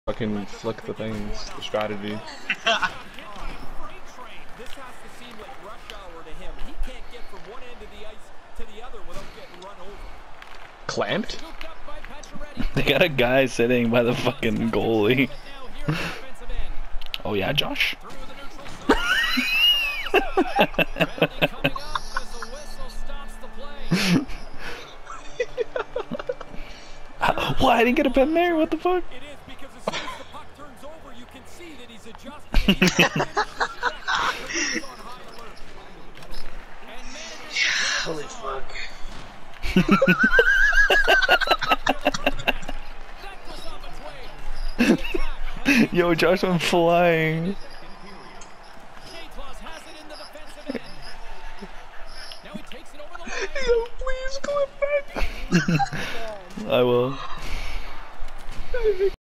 Fucking flick the things, the strategy. Clamped? They got a guy sitting by the fucking goalie. Oh yeah, Josh? What? I didn't get a pen there? What the fuck? Holy fuck. Yo, Josh went flying. Yo, please clip that. I will.